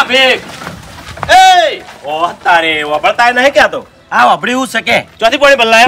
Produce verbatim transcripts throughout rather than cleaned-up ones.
ભેગ એ ઓ તારે વબળતા નહીં ક્યાં તો આ વબડી હું શકે ચોથી પાણી બદલાયો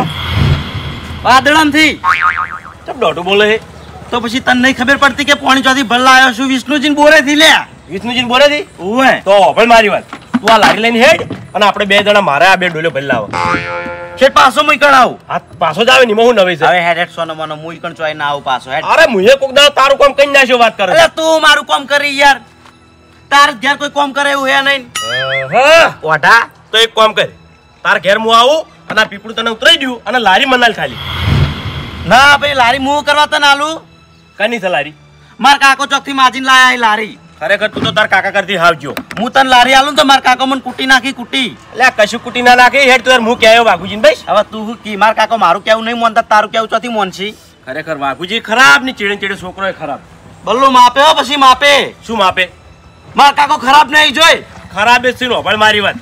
વાદળમ થી ચપ દોઢું બોલે તો પછી તને નહીં ખબર પડતી કે પાણી ચોથી બદલાયો છું વિષ્ણુજી બોરે થી લે વિષ્ણુજી બોરે થી ઓય તો વબળ મારી વાત તું આ લારી લઈને હેડ અને આપણે બે જણા મારે આ બે ડોલ્યો બદલાવો છે પાછો મુઈ કણાવ આ પાછો જ આવે ને હું નવી છે હવે હેડ હેડ સોનો મનો મુઈ કણ ચોઈ ના આવ પાછો હેડ અરે મુએ કોક દા તારું કામ કઈ નાખ્યો વાત કરે અરે તું મારું કામ કરી યાર તાર ઘેર કોઈ કામ કરે એવું હે નહીં હા ઓઢા તો એક કામ કર તાર ઘેર હું આવું અને આ પીપળું તને ઉતરાઈ દઉં અને લારી મનાલ ખાલી ના ભાઈ લારી મું કરવા તને આલું કની છે લારી માર કાકો ચોક થી માજીને લાયા એ લારી ખરેખર તું તો તાર કાકા કરતી હાવજો હું તને લારી આલું તો માર કાકો મને કુટી નાખી કુટી એટલે આ કશું કુટી ના નાખી હેડ તો યાર હું કહેયો વાઘુજી ભાઈ હવે તું શું કી માર કાકો મારું કેવું નહીં મોનતા તારું કેવું ચોથી મોનસી ખરેખર વાઘુજી ખરાબ ની ચીડે ચીડે છોકરો ખરાબ બલ્લુ માપે હો પછી માપે શું માપે માર કાકો ખરાબ નહીં જોઈ ખરાબ એ સીનો પણ મારી વાત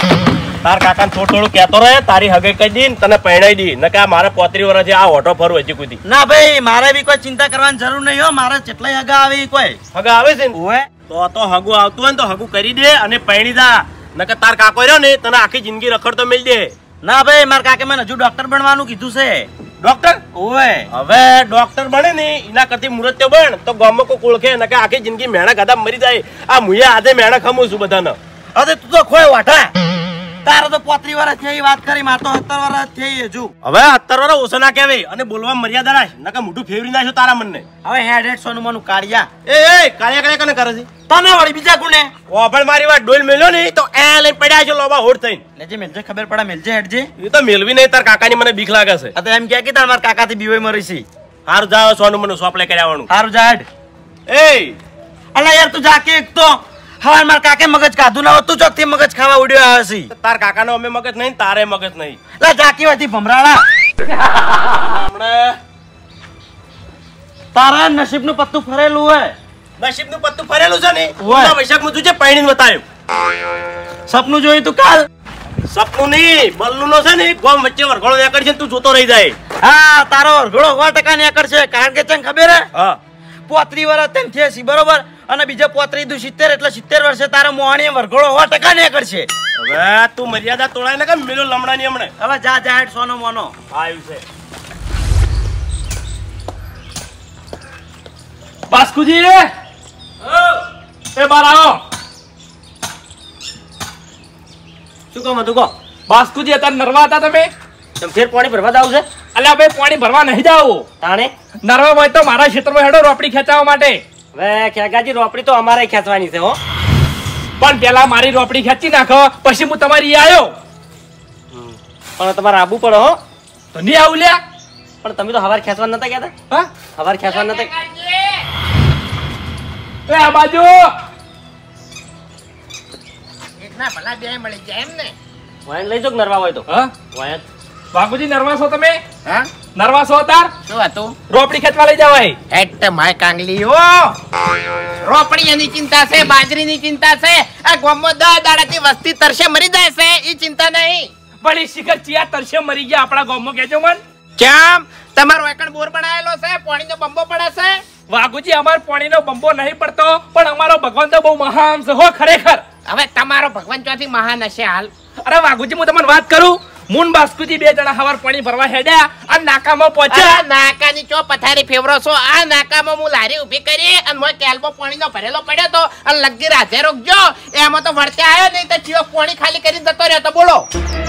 તાર કાકાને થોડું થોડું કહેતો રહે તારી હગે કહી દી તને પહેણાઈ દી ન કે મારે પોત્રી વર્ષથી આ ઓટો ફરવું હજી કુદી ના ભાઈ મારે બી કોઈ ચિંતા કરવાની જરૂર નહીં હો મારે જેટલાય હગા આવે કોઈ હગા આવે છે ને ઓએ તો તો હગું આવતું હોય ને તો હગું કરી દે અને પહેણી દા ન કે તાર કાકો રહ્યો ને તને આખી જિંદગી રખડતો મેલ દે ના ભાઈ મારા કાકે મને હજુ ડોક્ટર બનવાનું કીધું છે ડોક્ટર ઓએ હવે ડોક્ટર બને ને એના કરતી મુરત્યો બન તો ગામમાં કોઈ ઓળખે ન કે આખી જિંદગી મેણા ગાધા મરી જાય આ મુએ આજે મેણા ખમું છું બધાને અરે તું તો ખોય વાઠા તારે તો પોત્રી વર્ષ થઈ વાત કરી માર તો સત્તર વર્ષ થઈ હજુ હવે સત્તર વર્ષ ઓછો ના કહેવાય અને બોલવા મર્યાદા રાખ નકર મોઢું ફેરવી નાખ્યો તારા મનને હવે હેડ હેડ સોનું મનું કાઢ્યા એ એ કાળિયા કાળિયા કને કરે છે તને વળી બીજા કોને ઓભળ મારી વાત ડોલ મેલ્યો ને તો એ લઈ પડ્યા છે લોબા હોડ થઈને લેજે મેલજે ખબર પડે મેલજે હેડજે એ તો મેલવી નહીં તાર કાકાની મને બીક લાગે છે આ તો એમ કે કે તાર માર કાકાથી બીવાય મરી છે હારું જાવ સોનું મનું સોપ લઈ કરી આવવાનું હારું જા હેડ એ અલા યાર તું જા કે એક તો હવે માર કાકે મગજ કાધું ના હોત તું ચોકથી મગજ ખાવા ઉડ્યો આવે છે તાર કાકાનો અમે મગજ નહીં તારે મગજ નહીં લા જાકી વાથી ભમરાળા હમણે તારા નસીબનું પત્તું ફરેલું હોય નસીબનું પત્તું ફરેલું છે ને ઓય. વૈશાખમાં તું છે પૈણીને બતાવ્યું સપનું જોયું તું કાલ સપનું નહીં બલ્લુનો છે ને ગોમ વચ્ચે વરઘોડો એકડ છે ને તું જોતો રહી જાય હા તારો વરઘોડો સો ટકા ની એકડ છે કારણ કે તને ખબર હે હા પોત્રી વર્ષ તને થયા છે બરોબર અને બીજા પોત્રી દુ સિત્તેર એટલે સિત્તેર વર્ષે તારો મોહણી વરઘોડો સો ટકા ની એકડ છે હવે તું મર્યાદા તોડાય ને કે મેલો લમણાની હમણે હવે જા જા હેડ સોનો મોનો આવ્યું છે બાસ્કુજી એ બાર આવો શું કહો મધુ કહો બાસ્કુજી અત્યારે નરવા હતા તમે તમે ફેર પાણી ભરવા જાવ છે અલ્યા ભાઈ પાણી ભરવા નહીં જાવ તાણે નરવા હોય તો મારા ક્ષેત્રમાં હેડો રોપડી ખેંચાવવા માટે હવે ખેગાજી રોપડી તો અમારે ખેંચવાની છે હો પણ પેલા મારી રોપડી ખેંચી નાખો પછી હું તમારી આવ્યો પણ તમારે આબુ પડે હો તો નહીં આવું લ્યા પણ તમે તો હવાર ખેંચવા નતા કહેતા હા હવાર ખેંચવા નતા એ આ બાજુ ના ભલા બે મળી જાય એમ ને વાયન લઈ જો નરવા હોય તો હા વાયન બાપુજી નરવા છો તમે હા નરવા છો તાર શું હતું રોપડી ખેંચવા લઈ જવાય હેટ માય કાંગલી ઓ રોપડીની ચિંતા છે બાજરીની ચિંતા છે આ ગામમાં દસ દાડાથી વસ્તી તરસે મરી જાય છે ઈ ચિંતા નહીં પણ એ શિખર ચિયા તરસે મરી ગયા આપણા ગામમાં કેજો મન કેમ તમારો એકણ બોર બનાવેલો છે પાણીનો બંબો પડે છે વાઘુજી અમાર પાણીનો બંબો નહીં પડતો પણ અમારો ભગવાન તો બહુ મહાન છે હો ખરેખર હવે તમારો ભગવાન ચોથી મહાન હશે હાલ અરે વાઘુજી હું તમને વાત કરું મુન બાસ્કુજી બે જણા હવાર પાણી ભરવા હેડ્યા અને નાકામાં પહોંચ્યા આ નાકાની ચો પથારી ફેવરો છો આ નાકામાં હું લારી ઊભી કરી અને મોય કેલ્બો પાણીનો ભરેલો પડ્યો તો અને લગી રાધે રોકજો એમાં તો વળતે આવ્યો નહીં તો ચિયો પાણી ખાલી કરીને જતો રહ્યો તો બોલો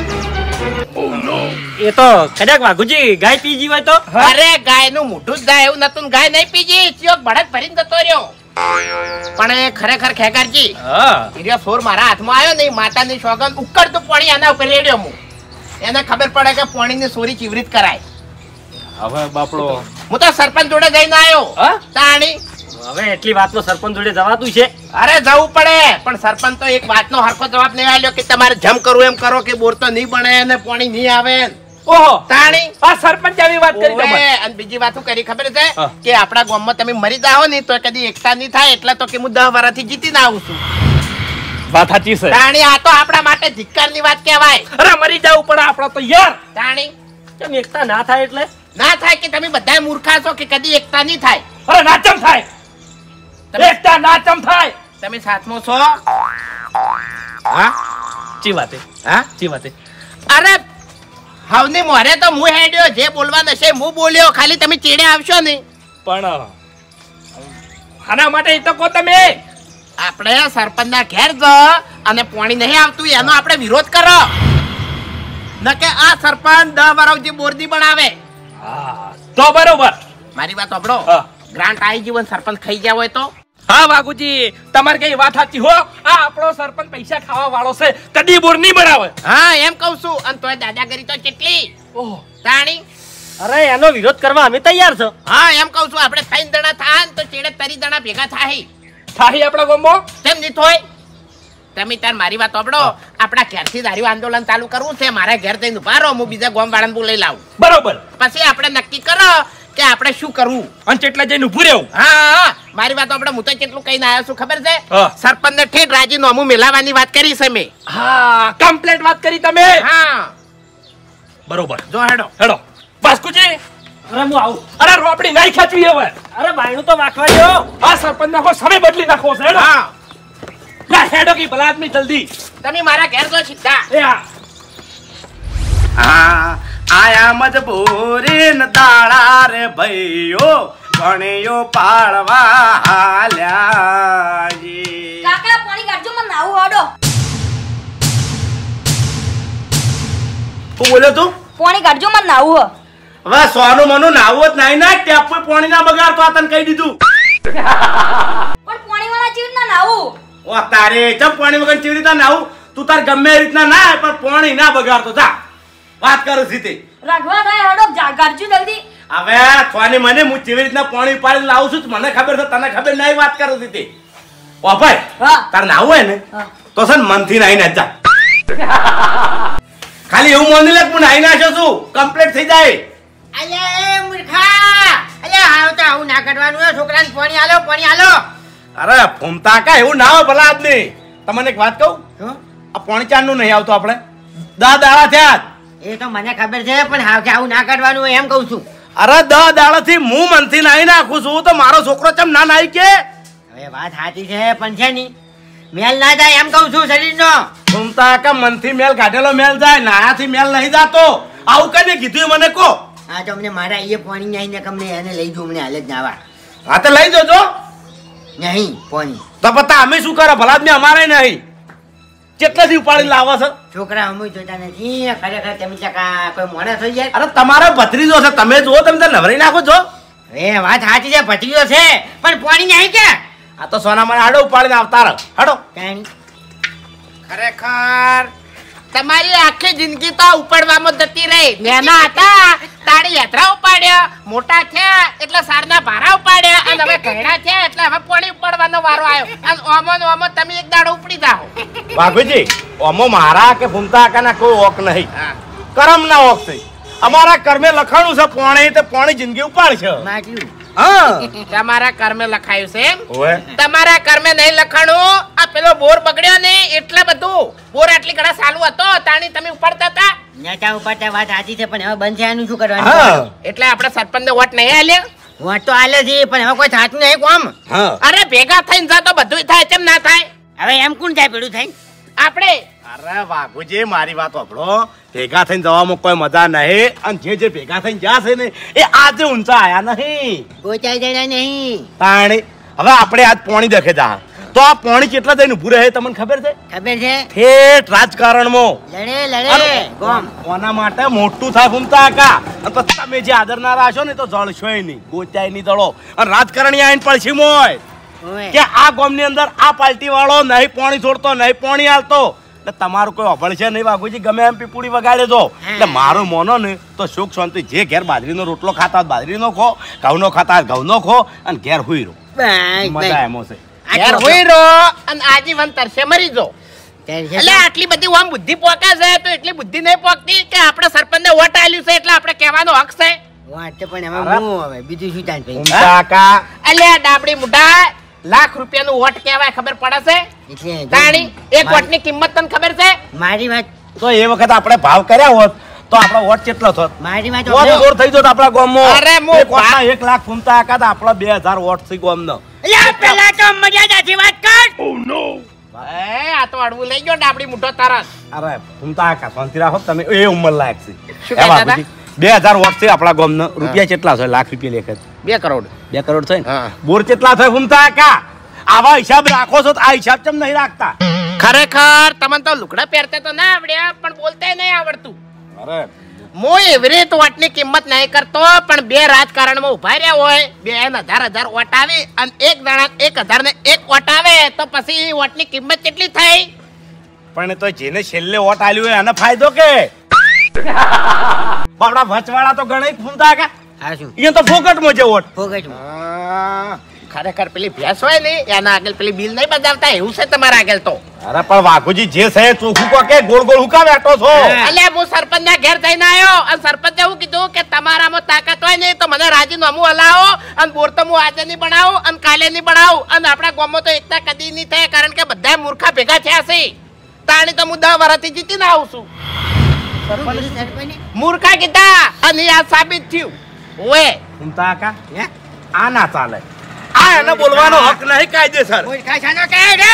એ તો કદાચ વાઘુજી ગાય પી જીવાય તો અરે ગાય નું મોઢું જ ગાય એવું નતું ગાય નહીં પીજી ચિયો બળદ ભરીને જતો રહ્યો પણ એ ખરેખર ખેગારજી હા હીરો ફોર મારા હાથમાં આવ્યો નહીં માતાની સોગંદ ઉકળતું પાણી આના ઉપર રેડ્યો હું એને ખબર પડે કે પાણીની સોરી ચીવરીત કરાય હવે બાપડો હું તો સરપંચ જોડે જઈને આવ્યો હા તાણી હવે એટલી વાતનો સરપંચ જોડે જવાતું છે અરે જવું પડે પણ સરપંચ તો એક વાતનો હરખો જવાબ નહીં આલ્યો કે તમારે જમ કરવું એમ કરો કે બોર તો નહીં બને અને પાણી નહીં આવે ઓહો તાણી આ સરપંચ આવી વાત કરી તમે ઓવે, અને બીજી વાત શું કરી ખબર છે કે આપણા ગામમાં તમે મરી જાઓ ને તો કદી એકતા નહીં થાય એટલે તો કે હું દસ વર્ષથી જીતીને આવું છું વાત સાચી છે તાણી આ તો આપણા માટે ધિક્કારની વાત કહેવાય અરે મરી જવું પડે આપણો તો યાર તાણી કેમ એકતા ના થાય એટલે ના થાય કે તમે બધા મૂર્ખા છો કે કદી એકતા નહીં થાય અરે નાચમ થાય એકતા નાચમ થાય તમે સાથમાં છો? હા ચી વાતે હા ચી વાતે અરે હવની મોરે તો હું હેડ્યો, જે બોલવાનું હશે હું બોલ્યો, ખાલી તમે ચેડે આવશો ને. પણ આના માટે ઈ તો કહો તમે. આપણે સરપંચના ઘેર જ અને પાણી નહીં આવતું એનો આપણે વિરોધ કરો. ન કે આ સરપંચ દસ વર્ષ જે બોરદી બનાવે. હા તો બરોબર. મારી વાત સાંભળો. હા. ગ્રાન્ટ આવી જીવન સરપંચ ખાઈ ગયા હોય તો? હા વાઘુજી તમારે કઈ વાત સાચી હો. આ આપણો સરપંચ પૈસા ખાવા વાળો છે, કદી બોર નહીં બનાવે. હા એમ કહું છું. અને તોય દાદાગીરી તો કેટલી ઓહ તાણી. અરે એનો વિરોધ કરવા અમે તૈયાર છો. હા એમ કહું છું. આપણે ત્રણ દણા થાય ને તો ચેડે તરી દણા ભેગા થાય. થાહી આપણા ગામમાં કેમ નહીં થોય? તમે તાર મારી વાત સાંભળો. આપણા ઘેરથી દારૂ આંદોલન ચાલુ કરવું છે. મારા ઘેર જઈને ઉભા રહો, હું બીજા ગામ વાળાને બોલાઈ લાવું. બરોબર. પછી આપણે નક્કી કરો કે આપણે શું કરવું. અને કેટલા જઈને ઉભું રહેવું. હા હા મારી વાત આપણે હું તો કેટલું કહીને આવ્યો છું ખબર છે? હા. સરપંચ ને ઠેઠ રાજી નોમું મેલાવાની વાત કરી છે મેં. હા કમ્પ્લેટ વાત કરી તમે. હા બરોબર. જો હેડો. હેડો બાસ્કુજી. અરે હું આવું. અરે રોપડી નહીં ખેંચવી હવે. અરે બાયણું તો વાંકવા દો. આ સરપંચ નાખો સમય બદલી નાખો છે. હેડો. હા લા હેડો કે ભલા આદમી જલ્દી. તમે મારા ઘેર જો સીધા. એ હા હા આયા મજબૂરી ન દાડા રે ભાઈઓ ગણ્યો પાળવા હાલ્યા જી. કાકા પાણી કાઢજો મને નાવું હડો. શું બોલ્યો તું? પાણી કાઢજો મને નાવું હ. હવે સોનું મનું નાવું જ નહીં ના ટેપ પર પાણી ના બગાડતો આ તને કહી દીધું. પણ પાણી વાળા જીવ ના નાવું. ઓ તારે ચમ પાણી વગર કેવી રીતના નાવું? તું તાર ગમે એ રીતના ના પણ પાણી ના બગાડતો જા. વાત કરું સીતે. રઘવા થાય હડો જા કાઢજો જલ્દી. હવે સોની મને હું કેવી રીતના પાણી પાડીને લાવું છું મને ખબર છે તને ખબર નહીં. વાત કરું સીતે. ઓ ભાઈ હા. તાર નાવું હોય ને હા. તો છે ને મનથી નાઈ ના જા. ખાલી એવું માની લે કે હું નાઈ નાખ્યો છું કમ્પ્લીટ થઈ જાય. અલ્યા એ મૂર્ખા. અલ્યા હાવ તો આવું ના કરવાનું હે. છોકરાને પાણી આલો પાણી આલો. અરે ફૂમતા કા એવું ના હોય ભલા આદમી. તમને એક વાત કહું? આ પાણી ચારનું નહીં આવતું આપણે દા દાડા થયા. એ તો મને ખબર છે પણ હાવ કે આવું ના કરવાનું હોય એમ કહું છું. અરે દા દાડા થી હું મનથી નાઈ નાખું છું તો મારો છોકરો ચમ ના નાઈ કે? હવે વાત સાચી છે પણ છે ની મેલ ના જાય એમ કહું છું શરીરનો. ફૂમતા કા મનથી મેલ કાઢેલો મેલ જાય નાયાથી મેલ નહીં જાતો. આવું કને કીધું મને કહો. હા તો અમને મારા એ પાણી નહીં ને કમને એને લઈ જવું અમને હાલે જ નાવા. હા તો લઈ જજો. નહીં પાણી તો પતા અમે શું કરે ભલા આદમી અમારે નહીં. કેટલાથી ઉપાડી લાવો છો? છોકરા અમુક જોતા નથી ખરેખર તમે ચકા કોઈ મોડા થઈ જાય. અરે તમારો ભત્રીજો છે તમે જુઓ તમે તો નવરી નાખો છો. એ વાત સાચી છે ભત્રીજો છે પણ પાણી નહીં કે. આ તો સોના મને આડો ઉપાડીને આવતા રહો. હડો. ખરેખર તમારી આખી જિંદગી તો ઉપાડવામાં જતી રહી. નાના હતા તારી યાત્રા ઉપાડ્યા, મોટા થયા એટલે સારના ભારા ઉપાડ્યા અને હવે ઘરડા થયા એટલે હવે પાણી ઉપાડવાનો વારો આવ્યો. અને ઓમો ને ઓમો તમે એક દાડો ઉપડી જાઓ. બાપુજી ઓમો મારા કે ફૂમતા કાના કોઈ ઓક નહીં. કરમ ના ઓક છે. અમારા કર્મે લખાણું છે પોણી તો પોણી જિંદગી ઉપાડશે. માટલું હા તમારા કર્મે લખાયું છે એમ? ઓએ તમારા કર્મે નહીં લખાણું. આ પેલો બોર બગડ્યો ને એટલે બધું બોર આટલી ઘડા ચાલુ હતો તાણી તમે ઉપાડતા હતા. નેતા ઉપાડતા વાત સાચી છે પણ હવે બંધ થયાનું શું કરવાનું? હા એટલે આપણે સરપંચ ને વોટ નહીં આલ્યો. વોટ તો આલ્યો છે પણ હવે કોઈ થાતું નહીં કોમ. હા અરે ભેગા થઈને જા તો બધું થાય કેમ ના થાય? હવે એમ કોણ થાય પેલું થાય? આપણે અરે બાપુજી મારી વાત સાંભળો. ભેગા થઈને જવામાં કોઈ મજા નહીં અને જે જે ભેગા થઈને જશે ને એ આજે ઊંચા આયા નહીં. ગોચાઈ જણા નહીં. તાણી હવે આપણે આજ પોણી દેખે જા તો આ પોણી કેટલા જઈને ઊભું રહે તમને ખબર છે? ખબર છે? ઠેઠ રાજકારણમાં લડે લડે કોમ કોના માટે મોટું થાય ફૂમતા કાકા. અને પછી તમે જે આદર ના રાખશો ને તો જળશોય નહીં ગોચાય નહીં દળો. અને રાજકારણી આવીને પડશે મોય કે આ ગામની અંદર આ પાર્ટી વાળો નહીં પાણી છોડતો નહીં પાણી હાલતો એટલે તમારું કોઈ અભળ છે નહીં. વાઘુજી ગમે એમ પીપુડી વગાડે જો એટલે મારું મોનો ને તો સુખ શાંતિ જે ઘેર બાજરીનો રોટલો ખાતા હોય બાજરીનો ખો, ઘઉંનો ખાતા હોય ઘઉંનો ખો અને ઘેર હુઈ રહો. મજા એમ છે. ઘેર હોઈ રહો અને આજીવન તરસે મરી જો. એટલે આટલી બધી આમ બુદ્ધિ પોકે છે તો એટલી બુદ્ધિ નહીં પોકતી કે આપણે સરપંચ ને વોટ આલ્યું છે એટલે આપણે કહેવાનો હક છે. વાત પણ હવે હું હવે બીજું શું થાય ફૂમતા કાકા અલ્યા ડાબડી મુઢા લાખ રૂપિયાનું વોટ કહેવાય ખબર પડે છે? તાણી એક વોટની કિંમત તને ખબર છે? મારી વાત તો એ વખત આપણે ભાવ કર્યા હોત તો આપણો વોટ કેટલો થોત? મારી વાત વોટ જોર થઈ જતો આપણા ગામમાં. અરે મો એક વોટના એક લાખ ફૂમતા કાકા તો આપણો બે હજાર વોટ થઈ ગામનો. અલ્યા પેલા તો મર્યાદાથી વાત કર. એ આ તો અડવું લઈ ગયો ડાબડી મુઠ્ઠો તરત. અરે ફૂમતા કાકા શાંતિ રાખો તમે એ ઉંમર લાયક છે શું એ કહેતા બાપુજી, બે હજાર વોટ છે આપણા ગામનો રૂપિયા કેટલા છે લાખ રૂપિયા લેખે બે કરોડ બે કરોડ છે ને હા. બોર કેટલા થાય ફૂમતા કાકા આવા હિસાબ રાખો છો તો આ હિસાબ કેમ નહીં રાખતા ખરેખર તમને તો લુગડા પહેરતા તો ના આવડ્યા પણ બોલતા નહીં આવડતું. અરે હું એવી રીતે વોટની કિંમત નહીં કરતો પણ બે રાજકારણમાં ઉભા રહ્યા હોય બે એને હજાર હજાર વોટ આવી અને એક જણા એક હજાર ને એક વોટ આવે તો પછી વોટની કિંમત કેટલી થઈ? પણ તો જેને છેલ્લે વોટ આલ્યું હોય એને ફાયદો કે આપણા વચવાળા તો ગણાય ફૂમતા કાકા હા શું અહીંયા તો ફોકટમાં છે વોટ ફોગટમાં ખરેખર પેલી ભેંસ હોય ને એના આગળ પેલી બિલ નહીં બજાવતા એવું છે તમારા આગળ તો. અરે પણ વાઘુજી જે છે ચોખ્ખું કો કે ગોળ ગોળ હુકા બેઠો છો અલ્યા હું સરપંચ ના ઘેર જઈને આવ્યો અને સરપંચે એવું કીધું કે તમારામાં તાકાત હોય ને તો મને રાજીનામું હલાવો અને બોર તો હું આજે નહીં બનાવું અને કાલે નહીં બનાવું અને આપણા ગામમાં તો એકતા કદી નહીં થાય કારણ કે બધા મૂર્ખા ભેગા થયા છે. તાણી તો હું દસ વર્ષથી જીતીને આવું છું. મૂર્ખા કીધા અને આ સાબિત થયું. ઓએ ફૂમતા કાકા આ ના ચાલે આ એને બોલવાનો હક નહીં કાયદેસર મૂર્ખા છાનો કહે રે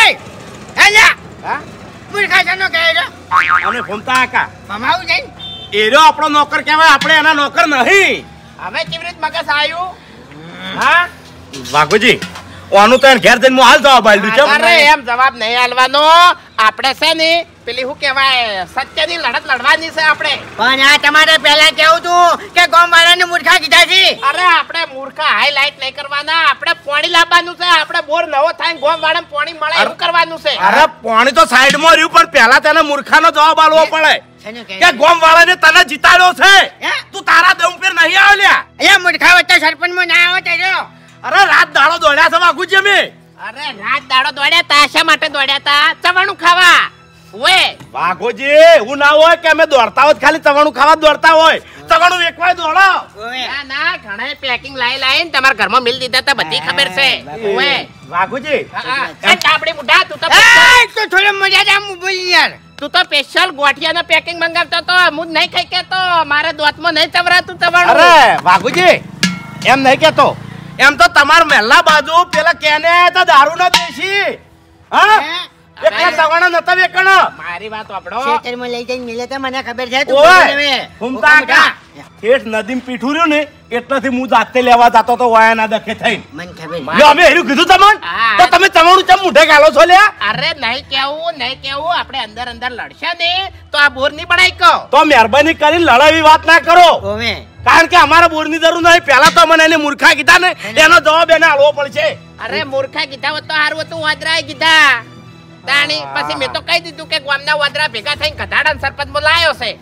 અલ્યા મૂર્ખા છાનો કહે રે અને ફૂમતા કાકા મમાવું જઈને એરો આપણો નોકર કહેવાય આપણે એના નોકર નહીં હવે કેવી રીતે મગજ આવ્યું? હા વાઘુજી ઓનું તો એને ઘેર જઈને હું હાલ જવાબ આલી દઉં અરે એમ જવાબ નહીં આલવાનો. આપણે છે ને પેલી શું કહેવાય સત્યની લડત લડવાની છે આપણે. પણ આ તમારે પહેલા કેવું તું કે ગામ વાળાને મૂર્ખા કીધા છે. અરે આપણે મૂર્ખા હાઈલાઈટ નહીં કરવાના. આપણે પાણી લાવવાનું છે. આપણે બોર નવો થાય ગોમ વાળાને પાણી મળે એવું કરવાનું છે. અરે પાણી તો સાઈડમાં રહ્યું પણ પહેલા તેને મૂર્ખાનો જવાબ આલવો પડે છાનો કહે કે ગોમ વાળાને તને જીતાડ્યો છે હે? તું તારા દમ પર નહીં આવ્યા અલ્યા મૂર્ખા વચ્ચે સરપંચમાં ના આવે તો અરે રાત દાડો દોડ્યા છે વાઘુજી અમે અરે રાત દાડો દોડ્યા તા શા માટે દોડ્યા તા? ચવાણું ખાવા. ઓએ વાઘોજી એવું ના હોય કે અમે દોડતા હોય ખાલી ચવાણું ખાવા દોડતા હોય ચવાણું વેકવાય દોડો ના ના ઘણા પેકિંગ લાઈ લાઈન તમારા ઘરમાં મિલ દીધા તા બધી ખબર છે. ઓએ વાઘોજી હા હા એ ચાપડી મુઢા તું તો એ તો થોડો મર્યાદા હું બોલી યાર તું તો સ્પેશિયલ ગોઠિયાના પેકિંગ મંગાવતો તો હું નહીં ખાઈ કેતો મારે દોતમાં નહીં ચવરાતું ચવાણું. અરે વાઘુજી એમ નહીં કેતો એમ તો તમાર મહેલા બાજુ પેલા કેને તો દારૂ ના દેશી હા એકલા ચવાણા નતા વેકણ મારી વાત સાંભળો. ખેતરમાં લઈ જઈને મિલે તો મને ખબર છે તું ઓય બોલે હવે. ફૂમતા કા ઠેઠ નદીમ પીઠું રહ્યું ને એટલાથી હું જાતે લેવા જતો તો વાયા ના દખે થઈને મને ખબર છે. લ્યો અમે હેરું કીધું તમને હા. તો તમે ચવાણું ચમ મુઢે ગાલો છો લ્યા અરે નહીં કેવું નહીં કેવું આપણે અંદર અંદર લડશે ને તો આ બોર નહીં બનાવી કહો. તો મહેરબાની કરીને લડાવી વાત ના કરો ઓવે કારણ કે અમારા બોરની જરૂર નહીં પહેલા તો મને એને મૂર્ખા કીધા ને એનો જવાબ એને આલવો પડશે અરે મૂર્ખા કીધા હોત તો હારું હતું વાદરાએ કીધા તાણી પછી મેં તો કહી દીધું કે ગામના વાદરા ભેગા થઈને કધાડા સરપંચ બોલાયો છે.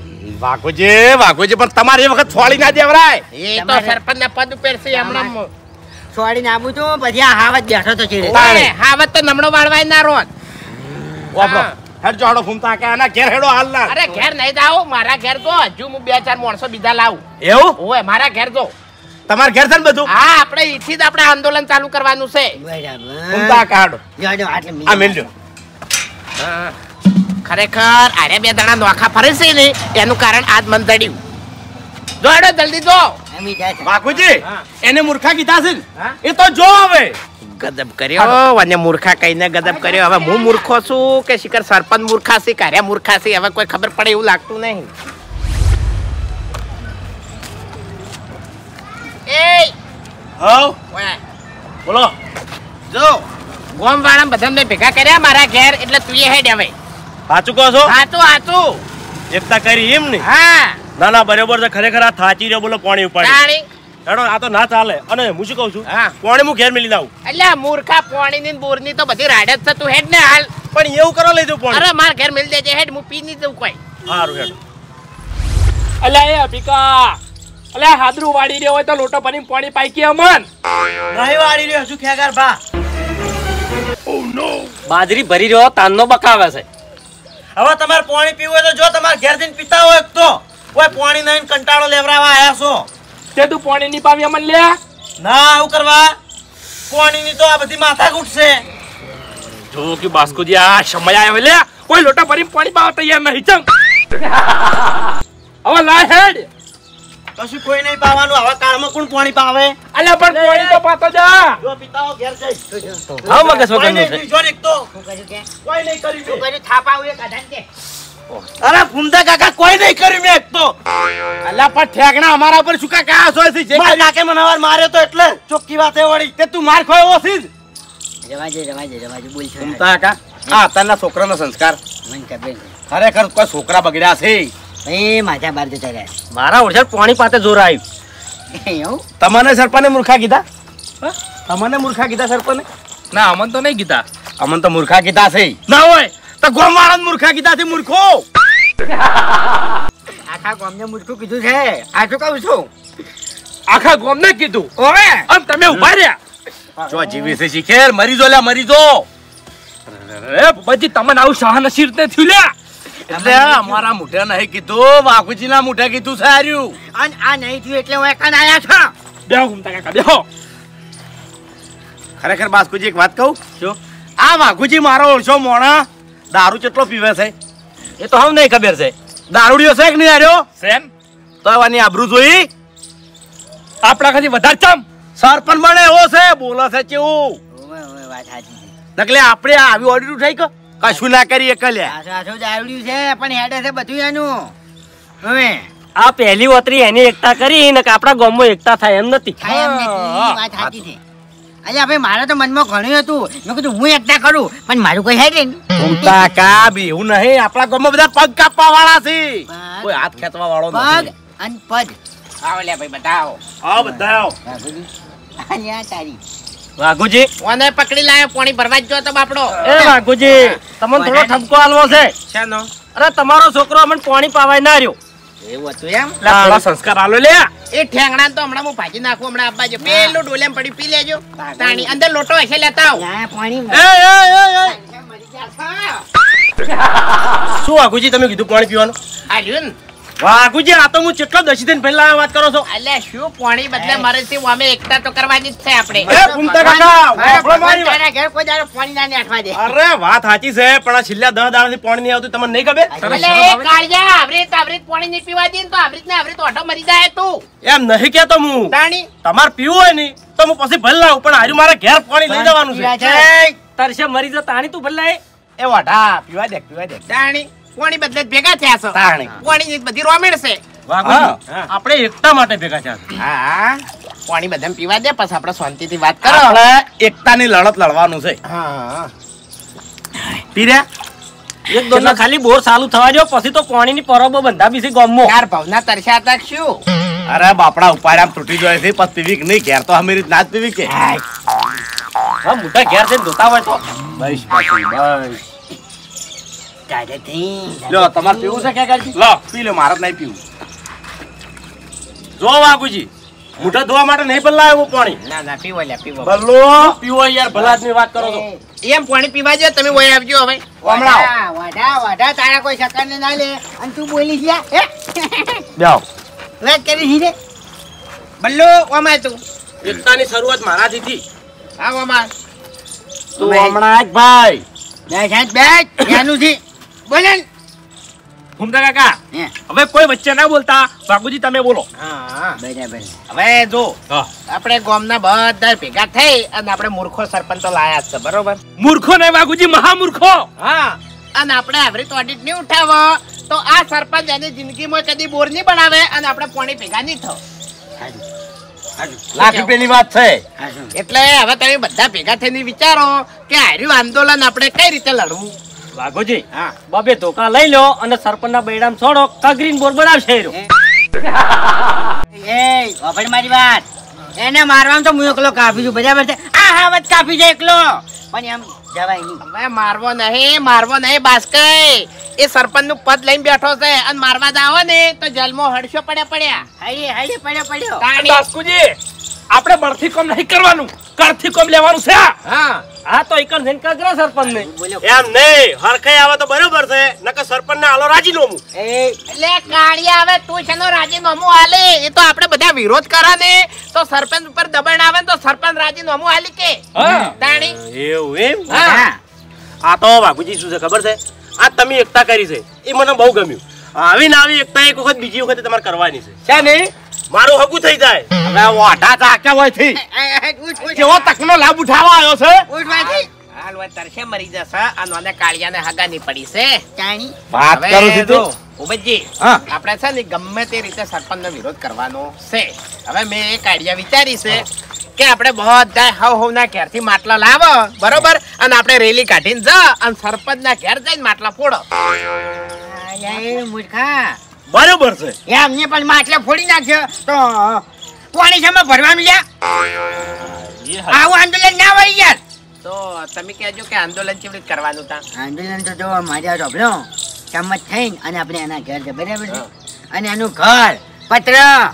વાઘોજી વાઘોજી પણ તમારે એ વખત છોડી ના દેવરાય એ તો સરપંચ ના પદ ઉપર છે હમણાં. છોડીને આવું છું પછી આ હાવત બેઠો તો ચીડે ઓય, હાવત તો નમણો વાળવાય ના રોજ. વાપરો હેડ જોડો ફૂમતા કે આના ઘેર હેડો હાલ ના અરે ઘેર નહીં જાવ મારા ઘેર જો હજુ હું બે ચાર માણસો બીજા લાવું. એવું ઓય મારા ઘેર જો. તમારે ઘેર છે ને બધું હા આપણે ઈથી જ આપણે આંદોલન ચાલુ કરવાનું છે. ફૂમતા કાઢો જો જો આટલે આ મેલ્યો ખરેખર આરે બે દાણા નોખા ફરે છે ને એનું કારણ આજ મન દડ્યું. જો હેડો જલ્દી જો. અમી જાય છે. વાઘોજી હા. એને મૂર્ખા કીધા છે ને હા? એ તો જો હવે ગદબ કર્યો અને મૂર્ખા કહીને ગદબ કર્યો. હવે હું મૂર્ખો છું કે શિખર સરપંચ મૂર્ખા છે કાર્યા મૂર્ખા છે હવે કોઈ ખબર પડે એવું લાગતું નહીં. એ હવ ઓય, બોલો જો ગોમ વાળા બધાને ભેગા કર્યા મારા ઘેર એટલે તું એ હેડ હવે. સાચું કહો છો હાચું હાચું. એકતા કરી એમ ને હા ના ના બરાબર છે ખરેખર આ થાચી રહ્યો બોલો પાણી ઉપાડી તાણી હેડો આ તો ના ચાલે અને હું શું કહું છું હા. પાણી હું ઘેર મેલી લાવું એટલે આ મૂર્ખા પોણીની ને બોરની તો બધી રાડ જ છે તું હેડ ને હાલ. પણ એવું કરો લઈ દઉં પાણી અરે માર ઘેર મિલ દેજે હેડ હું પી નહીં જઉં કોઈ. સારું હેડો અલ્યા એ અભિકા અલ્યા હાદરું વાડી રહ્યો હોય તો લોટો ભરીને પાણી પાઈકી અમન નહીં વાળી રહ્યો છું ખેગાર ભા બાજરી ભરી રહ્યો તાનનો બકાવે છે. હવે તમારે પાણી પીવું હોય તો જો તમારે ઘેર જઈને પીતા હોય તો કોઈ પાણી નહીં કંટાળો લેવરાવા આયા છો તે તું પાણી ની પાવી અમન લે ના આવું કરવા પાણીની તો આ બધી માથા છે. જો કે બાસ્કુજી આ સમય આવ્યો લે કોઈ લોટા ભરીને પાણી પાવા તૈયાર નહીં ચમ હવે લા હેડ કશું કોઈ નહીં પાવાનું હવે કાળમાં કોણ પાણી પાવે અલ્યા પણ પાણી તો પાતો જા. જો પિતાઓ ઘેર જઈ હા મગજ કોઈ વગરનું નહીં છે. પીજો ને એક તો શું કર્યું કે કોઈ નહીં કર્યું શું મેં. કર્યું થાપ આવું એક આધાન કે અરે ફૂમતા કાકા કોઈ નહીં કર્યું મેં એક તો અલ્યા પણ ઠેકણા અમારા ઉપર શું કાકા આ સોય છે જે મારા કાકે મને વાર માર્યો તો એટલે ચોખ્ખી વાત એ વળી તે તું માર ખોયો છે જ રવાજે રવાજે રવાજે બોલ છો ફૂમતા કાકા આ અત્યારના છોકરાનો સંસ્કાર મને ખબર છે ખરેખર કોઈ છોકરા બગડ્યા છે ભાઈ માથા બાર જતા રહ્યા મારા ઓરછા પાણી પાતે જોર આવ્યું. એવું તમને સરપંચને મૂર્ખા કીધા તમને મૂર્ખા કીધા સરપંચને ના અમન તો નહીં કીધા. અમને તો મૂર્ખા કીધા છે ના હોય તો ગોમાળા મૂર્ખા કીધા છે મૂર્ખો આખા ગામને મૂર્ખું કીધું છે આ શું કહું છું આખા ગામને કીધું ઓવે અને તમે ઉભા રહ્યા. જો જીવી છે શીખેર મરી જો લ્યા મરી જો અરે પછી તમને આવું સહનસીબ ને થયું લ્યા. એટલે અમારા મુઠે નહીં કીધું બાપુજી ના મુઠે કીધું છે હાર્યું અને આ નહીં થયું એટલે હું એકાન આયા છો બેહો ઘૂમતા કાકા બેહો. ખરેખર બાસ્કુજી એક વાત કહું શું? આ વાઘુજી મારો ઓળશો મોણા દારૂ કેટલો પીવે છે એ તો હમ નહીં ખબર છે. દારૂડિયો છે કે નહીં હાર્યો સેન તો એવાની આબરૂ જોઈ આપણા ખાલી વધારે ચમ. સરપંચ બને એવો છે બોલે છે કેવું ઓવે ઓવે વાત સાચી છે નકલે આપણે આ આવી ઓર્ડર ઉઠાઈ કે કશું ના કરી એકલ્યા આસો આસો દાવડ્યું છે પણ હેડે છે બધું એનું હવે આ પહેલી ઓતરી એની એકતા કરી ને કે આપણા ગામમાં એકતા થાય એમ નથી. થાય એમ નથી વાત સાચી છે અલ્યા ભાઈ મારે તો મનમાં ઘણું હતું મેં કીધું હું એકતા કરું પણ મારું કોઈ હેડે નહીં ઘૂમતા કા બી એવું નહીં આપણા ગામમાં બધા પગ કાપવા વાળા છે પગ? કોઈ હાથ ખેંચવા વાળો પગ નથી અને પદ આવો લે ભાઈ બતાવો આવો બધા આવો અહીંયા તારી વાઘુજી ઓને પકડી લાયો પાણી ભરવા જ જો તો બાપડો એ વાઘુજી તમને થોડો ઠપકો આલવો છે. શાનો અરે તમારો છોકરો અમને પાણી પાવાય ના રહ્યો. એવું હતું એમ એટલે થોડા સંસ્કાર આલો લ્યા. એ ઠેંગણા તો હમણાં હું ભાજી નાખું હમણાં આપવા જો પેલું ડોલેમ પડી પી લેજો તાણી અંદર લોટો હશે લેતા આવો ત્યાં પાણી એ એ એ એ મરી જશે. શું વાઘુજી તમે કીધું પાણી પીવાનું? આલ્યું ને વાઘુજી આ તો હું કેટલો દસી દિન પહેલા વાત કરો છો. અલ્યા શું પાણી બદલે મારે થી અમે એકતા તો કરવાની જ છે આપણે એ ઘૂમતા કાકા મારા વાપરો ભગવાન મારી વાત. તારા ઘેર કોઈ દાડો પાણી ના નાખવા દે અરે વાત સાચી છે પણ આ છેલ્લા દસ દાડાથી પાણી નહીં આવતું તમને નહીં ખબર એટલે એ કાળિયા આવરીત આવરીત પાણી નહીં પીવા દે ને તો આવરીત ને આવરીત ઓઢો મરી જાય તું એમ નહીં કેતો હું. તાણી તમારે પીવું હોય ને તો હું પછી ભલ લાવું પણ હારું મારે ઘેર પાણી લઈ જવાનું પીવા છે. છે. તરસે મરી જતા તાણી તું ભલાય. એ વાઢા પીવા દે પીવા દે તાણી પાણી બદલે જ ભેગા થયા છો તાણી. પાણી ની બધી રોમેણ છે વાઘુજી આપણે એકતા માટે ભેગા થયા છે. હા પાણી બધાને પીવા દે પછી આપણે શાંતિથી વાત કરો આપણે એકતાની લડત લડવાનું છે હા પીર્યા એક દોડના ખાલી બોર ચાલુ થવા દો પછી તો પાણીની પરબો બંધા બીસી ગામમાં. ચાર ભાવના તરસ્યા હતા શું અરે બાપડા ઉપાડ આમ તૂટી જાય છે પછી પીવી કે નહીં ઘેર તો અમે રીત ના જ પીવી કે હા મોટા ઘેર જઈને ધોતા હોય તો બસ પછી બસ દાદાથી. લ્યો તમારે પીવું છે કે કાજી લો પી લો મારે જ નહીં પીવું જો વાઘુજી મોઢા ધોવા માટે નહીં બદલાય એવું પાણી. ના ના પીવો લ્યા પીવો બલ્લો પીવો યાર ભલા આદમી વાત કરો છો. એમ પાણી પીવા જો તમે વહી આવજો હવે હમણાં વાઢા, વાઢા, વાઢા, તારા કોઈ સકરને ના લે અને તું બોલી છે હે? બેહો વાત કરી છે બલ્લો ઓમાય તું એકતાની શરૂઆત મારાથી થી. હા ઓમાય તું હમણાં જ ભાઈ બે સાત બે એનું છે બોલે ને. ઘૂમતા કાકા હે, હવે કોઈ વચ્ચે ના બોલતા. વાઘુજી તમે બોલો. હા બરાબર હવે જો હા. આપણે ગામના બધા ભેગા થઈ અને આપણે મૂર્ખો સરપંચ તો લાયા જ છે બરોબર મૂર્ખો ને વાઘુજી મહામૂર્ખો. હા અને આપણે આવરીત ઓડિટ નહીં ઉઠાવો તો આ સરપંચ એની જિંદગીમાં કદી બોર નહીં બનાવે અને આપણે પાણી ભેગા નહીં થાવ લાખ રૂપિયાની વાત છે હાચું. એટલે હવે તમે બધા ભેગા થઈને વિચારો કે આર્યું આંદોલન આપણે કઈ રીતે લડવું વાઘુજી હા બબે ધોકા લઈ લો અને સરપંચના બૈડામ છોડો કગરીન બોર બનાવશે એ રહ્યો. એ વાપડ મારી વાત એને મારવામાં તો હું એકલો કાપી છું બરાબર છે આ હાવત કાપી જાય એકલો પણ એમ જવાય નહીં હવે મારવો નહીં મારવો નહીં બાસ્કઈ એ સરપંચ નું પદ લઈને બેઠો છે અને મારવા જાવ ને તો જેલમાં હડશો પડ્યા પડ્યા હાય હાય પડ્યો પડ્યો તાણી. દાસકુજી આપણે બળથી કોમ નહીં કરવાનું કરથી કોમ લેવાનું છે. હા હા તો એકણ જઈને કગરા સરપંચ ને બોલ્યો એમ નહીં હરખાઈ આવે તો બરોબર છે નકર સરપંચ ને હાલો રાજીનામું. એ એટલે કાળિયા હવે તું છે નો રાજીનામું હાલે એ તો આપણે બધા વિરોધ કરે ને તો સરપંચ ઉપર દબાણ આવે ને તો સરપંચ રાજીનામું હાલી કે હા. તાણી એવું એમ હા હા આ તો વાઘુજી શું છે ખબર છે આ તમે એકતા કરી છે એ મને બહુ ગમ્યું આવી ને આવી એકતા એક વખત બીજી વખત તમારે કરવાની છે. છે નહીં મારું હગું થઈ જાય. હવે ઓઢા ચાક્યા હોય થી ઉઠ ઉઠ કેવો તકનો લાભ ઉઠાવવા આવ્યો છે. ઉઠ વાજી હાલ હવે તરસે મરી જશે અને ઓને કાળિયાને હગાની પડી છે. ચાણી વાત કરું છું તું ઉબજી હા. આપણે છે ને ગમે તે રીતે સરપંચનો વિરોધ કરવાનો છે. હવે મેં એક આઈડિયા વિચારી છે કે આપણે બધા હવ હવના ઘેરથી માટલા લાવો બરોબર અને આપણે રેલી કાઢીને જા અને સરપંચના ઘેર જઈને માટલા ફોડો. અરે મૂર્ખા બરોબર છે. એમને પણ માટલા ફોડી નાખ્યો તો પાણી સામે ભરવાનું લ્યા આવું આંદોલન ના હોય યાર. તો તમે કહેજો કે આંદોલન કેવી રીતે કરવાનું તા. આંદોલન તો જો મારી આ રોબલો સંમત થઈને અને આપણે એના ઘર છે બરાબર છે અને એનું ઘર પત્ર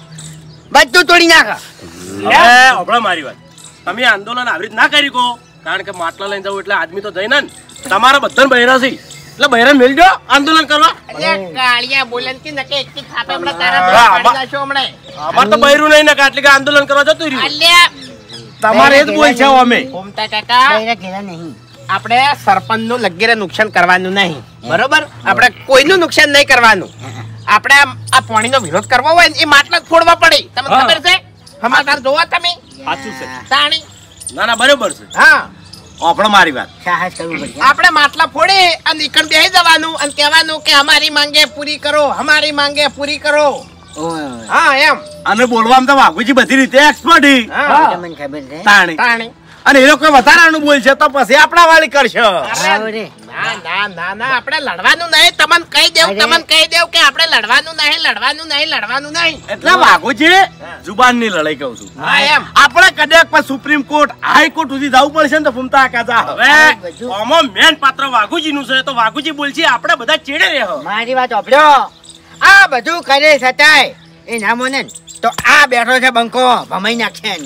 બધું તોડી નાખો. હવે ઓભળો મારી વાત. તમે આંદોલન આવી રીત ના કરી કો કારણ કે માટલા લઈને જવું એટલે આદમી તો જઈને ને તમારા બધાને બહેરા છે એટલે બહેરા મેલજો આંદોલન કરવા. અરે કાળિયા બોલન કે નકે એક થી થાપે હમણાં તારા હા, દોર આમાં- પાડી નાખ્યો હમણાં. અમારે તો બહેરું નહીં ને એટલે કે આંદોલન કરવા જતું રહ્યું. અલ્યા તમારે જ બોલ છે અમે ઘૂમતા કાકા બૈરા ઘેરા નહીં. આપણે સરપંચનું લગીરે નુકસાન કરવાનું નહીં બરોબર. આપણે કોઈનું નુકસાન નહીં કરવાનું. આપણે આ- આ પાણીનો વિરોધ કરવો હોય ને એ માટલા જ ફોડવા પડે. તમને હા. ખબર છે સમાચાર જોવા તમે સાચું છે. તાણી. ના ના બરોબર છે. હા આપણો મારી વાત સાહસ કરવું પડશે. આપણે માટલા ફોડી અને નીકળ બેસી જવાનું અને કહેવાનું કે અમારી માંગે પૂરી કરો અમારી માંગે પૂરી કરો. ઓય. હા એમ અને બોલવામાં તો વાઘુજી બધી રીતે એક્સપર્ટ ઈ હા તમને ખબર છે તાણી તાણી. અને એ લોકો વધારાનું બોલશે તો પછી આપણા વાળી કરશે. આવો રે. ના ના ના ના આપણે લડવાનું નહીં. તમને કહી દેવું અરે. તમને કહી દેવું કે આપણે લડવાનું નહીં લડવાનું નહીં લડવાનું નહીં. એટલે વાઘુજી જુબાન ની લડાઈ કહું છું. હા એમ આપણે કદાચ પણ સુપ્રીમ કોર્ટ હાઈકોર્ટ સુધી જવું પડશે ને તો ફૂમતા કાકા હવે આમાં મેન પાત્ર વાઘુજીનું છે તો વાઘુજી બોલશે આપણે બધા ચેડે રહે. મારી વાત ઓપડો આ બધું કરે છતાંય એ ના મોને ને તો આ બેઠો છે બંકો ભમાઈ નાખશે એને.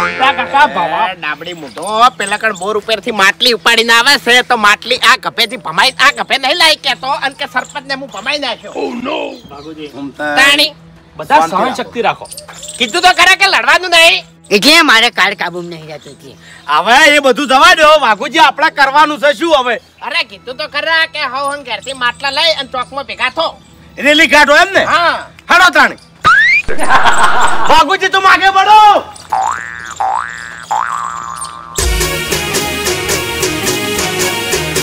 અરે, ડાબડી મૂઢો પેલા કણ બોર ઉપરથી માટલી ઉપાડીને આવે છે તો માટલી આ ગભેથી ભમાઈ આ ગભે નહીં લાઈ કેતો અને કે સરપંચને હું ભમાઈ નાખ્યો. ફૂમતા તાણી બધા સહન શક્તિ રાખો. કીધું તો ખરા કે લડવાનું નહીં. એટલે મારે કાળ કાબુ નહીં રહેતું એટલે હવે એ બધું જવા દો વાઘુજી આપણે કરવાનું છે શું હવે અરે કીધું તો ખરા કે હવ હન ઘરથી માટલા લઈ અને ચોકમાં ભેગા થો. રેલી કાઢો એમ ને હા હડો તાણી વાઘુજી તું માગે બળો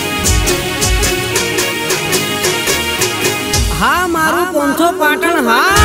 હા મારું પોંથો પાટણ હા